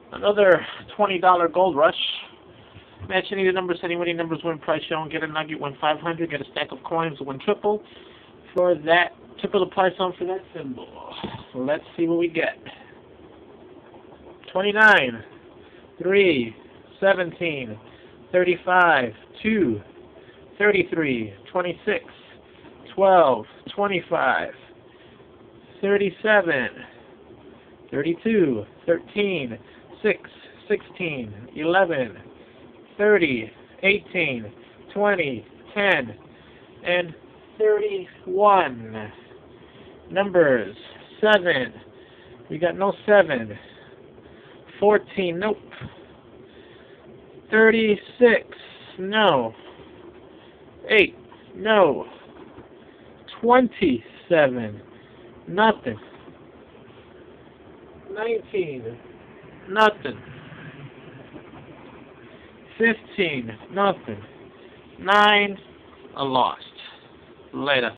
Another $20 gold rush. Match any of the numbers, any winning numbers, win price shown, get a nugget, win 500, get a stack of coins, win triple. For that, triple the price on for that symbol. Let's see what we get. 29, 3, 17, 35, 2, 33, 26, 12, 25, 37, 32, 13, 6, 16, 11, 30, 18, 20, 10, and 31. Numbers, 7. We got no 7. 14, nope. 36, no. 8, no. 27, nothing. 19, nothing. 15, nothing. 9, a lost. Later.